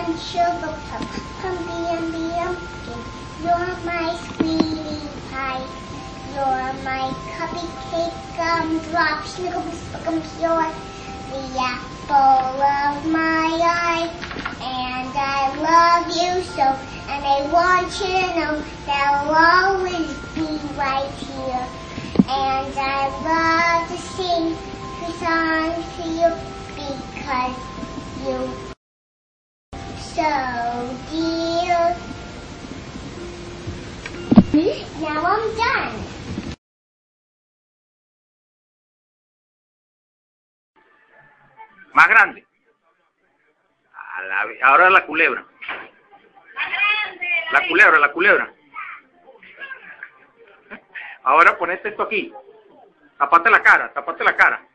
and sugar plum, pumpkin and pumpkin. You're my sweetie pie. You're my cupcake gumdrop, snickums, bookums. You're the apple of my eye, and I love you so. And I want you to know that I'll always be right here. And I love to sing the songs to you because you're so dear. Now I'm done. Más grande. Ahora la culebra. La culebra. Ahora ponete esto aquí. Tapate la cara.